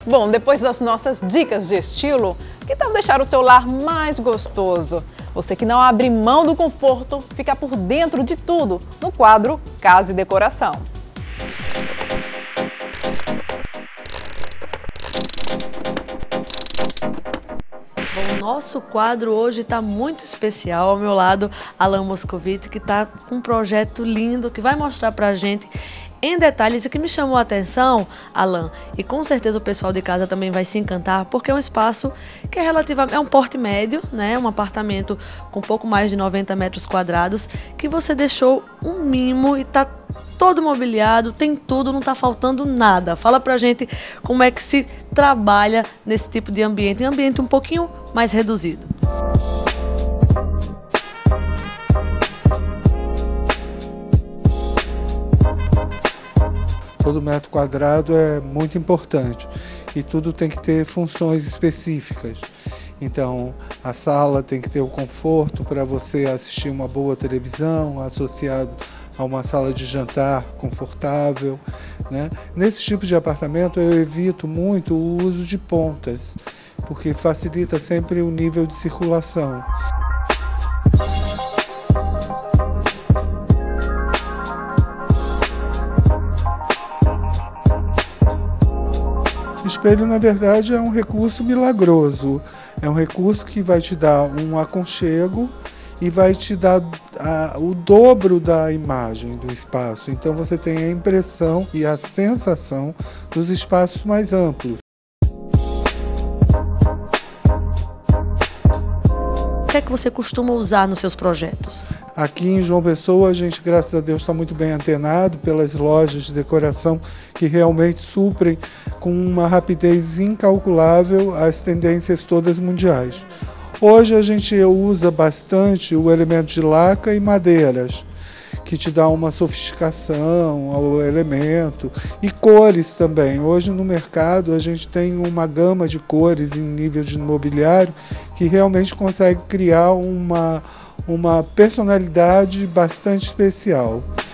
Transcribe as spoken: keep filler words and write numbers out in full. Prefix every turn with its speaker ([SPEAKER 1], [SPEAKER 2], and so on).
[SPEAKER 1] Bom, depois das nossas dicas de estilo, que tal deixar o seu lar mais gostoso? Você que não abre mão do conforto, fica por dentro de tudo no quadro Casa e Decoração.
[SPEAKER 2] O nosso quadro hoje está muito especial. Ao meu lado, Alan Moscovitch, que está com um projeto lindo que vai mostrar para a gente em detalhes. E que me chamou a atenção, Alan, e com certeza o pessoal de casa também vai se encantar, porque é um espaço que é relativamente, é um porte médio, né? Um apartamento com pouco mais de noventa metros quadrados, que você deixou um mimo e está todo mobiliado, tem tudo, não está faltando nada. Fala pra gente como é que se trabalha nesse tipo de ambiente, um ambiente um pouquinho mais reduzido.
[SPEAKER 3] Todo metro quadrado é muito importante e tudo tem que ter funções específicas. Então, a sala tem que ter o conforto para você assistir uma boa televisão, associado a uma sala de jantar confortável, né? Nesse tipo de apartamento eu evito muito o uso de pontas, porque facilita sempre o nível de circulação. O espelho, na verdade, é um recurso milagroso, é um recurso que vai te dar um aconchego e vai te dar a, o dobro da imagem do espaço. Então você tem a impressão e a sensação dos espaços mais amplos.
[SPEAKER 2] O que é que você costuma usar nos seus projetos?
[SPEAKER 3] Aqui em João Pessoa, a gente, graças a Deus, está muito bem antenado pelas lojas de decoração que realmente suprem com uma rapidez incalculável as tendências todas mundiais. Hoje a gente usa bastante o elemento de laca e madeiras, que te dá uma sofisticação ao elemento, e cores também. Hoje no mercado a gente tem uma gama de cores em nível de mobiliário que realmente consegue criar uma, uma personalidade bastante especial.